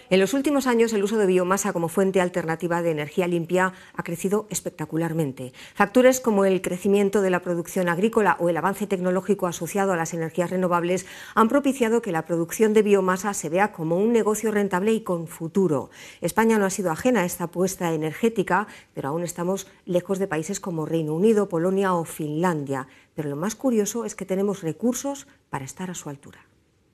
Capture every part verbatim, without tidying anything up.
En los últimos años, el uso de biomasa como fuente alternativa de energía limpia ha crecido espectacularmente. Factores como el crecimiento de la producción agrícola o el avance tecnológico asociado a las energías renovables han propiciado que la producción de biomasa se vea como un negocio rentable y con futuro. España no ha sido ajena a esta apuesta energética, pero aún estamos lejos de países como Reino Unido, Polonia o Finlandia. Pero lo más curioso es que tenemos recursos para estar a su altura.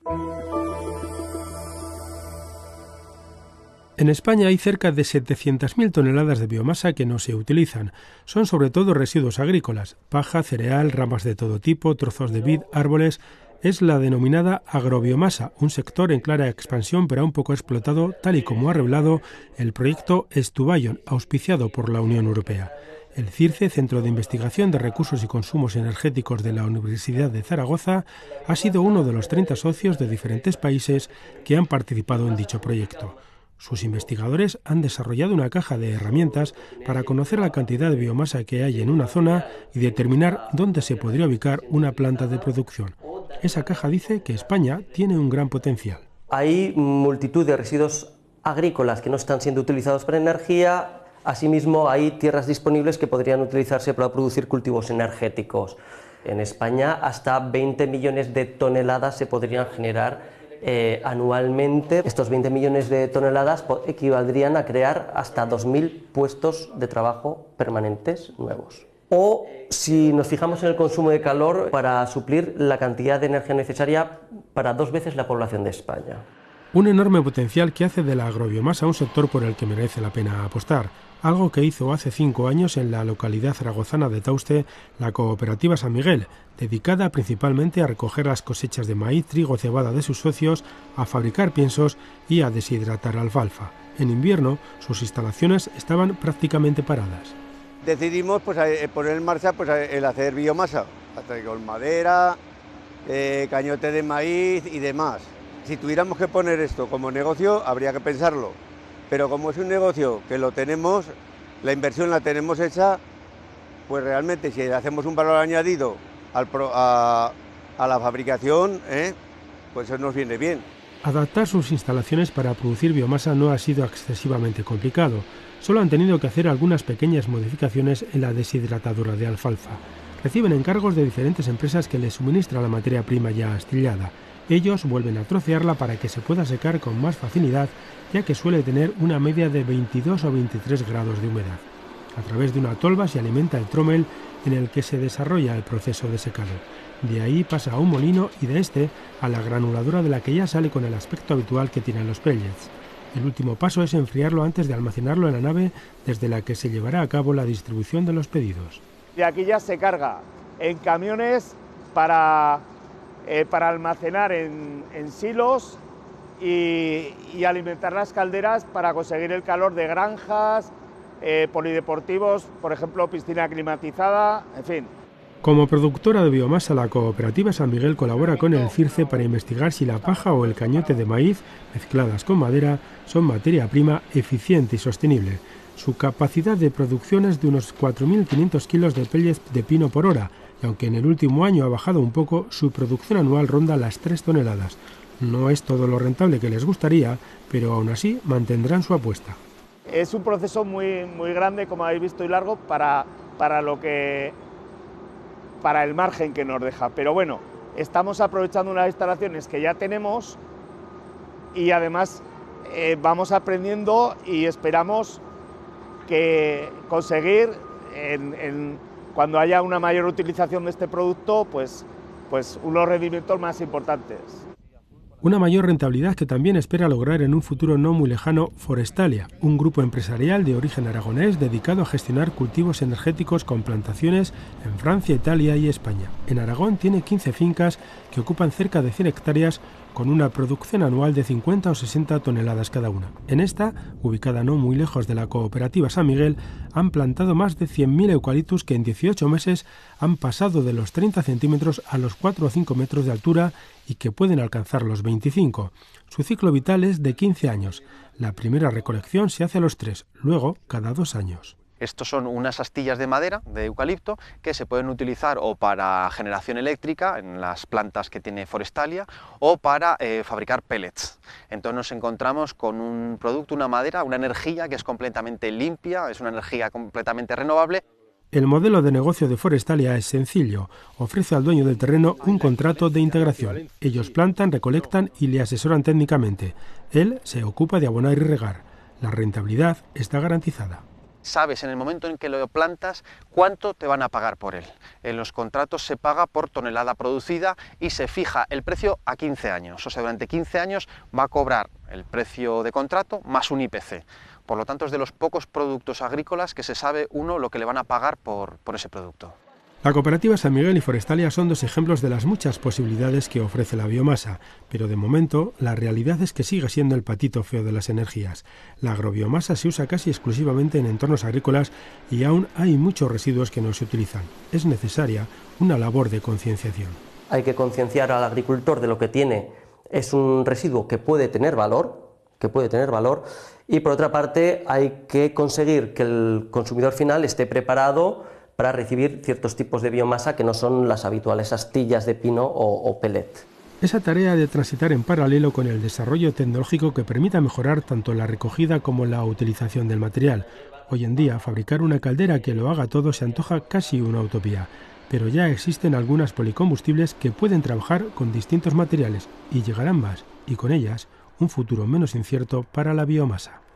En España hay cerca de setecientas mil toneladas de biomasa que no se utilizan. Son sobre todo residuos agrícolas, paja, cereal, ramas de todo tipo, trozos de vid, árboles. Es la denominada agrobiomasa, un sector en clara expansión pero aún poco explotado, tal y como ha revelado el proyecto Estubayon, auspiciado por la Unión Europea. El CIRCE, Centro de Investigación de Recursos y Consumos Energéticos de la Universidad de Zaragoza, ha sido uno de los treinta socios de diferentes países que han participado en dicho proyecto. Sus investigadores han desarrollado una caja de herramientas para conocer la cantidad de biomasa que hay en una zona y determinar dónde se podría ubicar una planta de producción. Esa caja dice que España tiene un gran potencial. Hay multitud de residuos agrícolas que no están siendo utilizados para energía. Asimismo, hay tierras disponibles que podrían utilizarse para producir cultivos energéticos. En España, hasta veinte millones de toneladas se podrían generar Eh, anualmente. Estos veinte millones de toneladas equivaldrían a crear hasta dos mil puestos de trabajo permanentes nuevos. O si nos fijamos en el consumo de calor, para suplir la cantidad de energía necesaria para dos veces la población de España. Un enorme potencial que hace de la agrobiomasa un sector por el que merece la pena apostar, algo que hizo hace cinco años en la localidad zaragozana de Tauste la cooperativa San Miguel, dedicada principalmente a recoger las cosechas de maíz, trigo, cebada de sus socios, a fabricar piensos y a deshidratar alfalfa. En invierno, sus instalaciones estaban prácticamente paradas. Decidimos pues, poner en marcha pues, el hacer biomasa, con madera, eh, cañote de maíz y demás. Si tuviéramos que poner esto como negocio, habría que pensarlo. Pero como es un negocio que lo tenemos, la inversión la tenemos hecha, pues realmente si hacemos un valor añadido al pro, a, a la fabricación, ¿eh? pues eso nos viene bien. Adaptar sus instalaciones para producir biomasa no ha sido excesivamente complicado. Solo han tenido que hacer algunas pequeñas modificaciones en la deshidratadora de alfalfa. Reciben encargos de diferentes empresas que les suministran la materia prima ya astillada. Ellos vuelven a trocearla para que se pueda secar con más facilidad, ya que suele tener una media de veintidós o veintitrés grados de humedad. A través de una tolva se alimenta el tromel en el que se desarrolla el proceso de secado. De ahí pasa a un molino y de este a la granuladora de la que ya sale con el aspecto habitual que tienen los pellets. El último paso es enfriarlo antes de almacenarlo en la nave desde la que se llevará a cabo la distribución de los pedidos. De aquí ya se carga en camiones para, eh, para almacenar en, en silos y, y alimentar las calderas para conseguir el calor de granjas, eh, polideportivos, por ejemplo, piscina climatizada, en fin. Como productora de biomasa, la cooperativa San Miguel colabora con el CIRCE para investigar si la paja o el cañote de maíz, mezcladas con madera, son materia prima eficiente y sostenible. Su capacidad de producción es de unos cuatro mil quinientos kilos de pellets de pino por hora, y aunque en el último año ha bajado un poco, su producción anual ronda las tres toneladas. No es todo lo rentable que les gustaría, pero aún así mantendrán su apuesta. Es un proceso muy, muy grande, como habéis visto, y largo para, para lo que... para el margen que nos deja, pero bueno, estamos aprovechando unas instalaciones que ya tenemos y además eh, vamos aprendiendo y esperamos que conseguir en, en, cuando haya una mayor utilización de este producto, pues, pues unos rendimientos más importantes. Una mayor rentabilidad que también espera lograr en un futuro no muy lejano Forestalia, un grupo empresarial de origen aragonés dedicado a gestionar cultivos energéticos con plantaciones en Francia, Italia y España. En Aragón tiene quince fincas que ocupan cerca de cien hectáreas con una producción anual de cincuenta o sesenta toneladas cada una. En esta, ubicada no muy lejos de la cooperativa San Miguel, han plantado más de cien mil eucaliptus que en dieciocho meses han pasado de los treinta centímetros a los cuatro o cinco metros de altura y que pueden alcanzar los veinticinco. Su ciclo vital es de quince años. La primera recolección se hace a los tres, luego cada dos años. Estos son unas astillas de madera, de eucalipto, que se pueden utilizar o para generación eléctrica en las plantas que tiene Forestalia o para eh, fabricar pellets. Entonces nos encontramos con un producto, una madera, una energía que es completamente limpia, es una energía completamente renovable. El modelo de negocio de Forestalia es sencillo. Ofrece al dueño del terreno un contrato de integración. Ellos plantan, recolectan y le asesoran técnicamente. Él se ocupa de abonar y regar. La rentabilidad está garantizada. Sabes en el momento en que lo plantas cuánto te van a pagar por él. En los contratos se paga por tonelada producida y se fija el precio a quince años. O sea, durante quince años va a cobrar el precio de contrato más un I P C. Por lo tanto, es de los pocos productos agrícolas que se sabe uno lo que le van a pagar por, por ese producto. La cooperativa San Miguel y Forestalia son dos ejemplos de las muchas posibilidades que ofrece la biomasa, pero de momento la realidad es que sigue siendo el patito feo de las energías. La agrobiomasa se usa casi exclusivamente en entornos agrícolas y aún hay muchos residuos que no se utilizan. Es necesaria una labor de concienciación. Hay que concienciar al agricultor de lo que tiene. Es un residuo que puede tener valor, que puede tener valor, y por otra parte hay que conseguir que el consumidor final esté preparado para recibir ciertos tipos de biomasa que no son las habituales astillas de pino o, o pellet. Esa tarea de transitar en paralelo con el desarrollo tecnológico que permita mejorar tanto la recogida como la utilización del material. Hoy en día, fabricar una caldera que lo haga todo se antoja casi una utopía, pero ya existen algunas policombustibles que pueden trabajar con distintos materiales y llegarán más, y con ellas, un futuro menos incierto para la biomasa.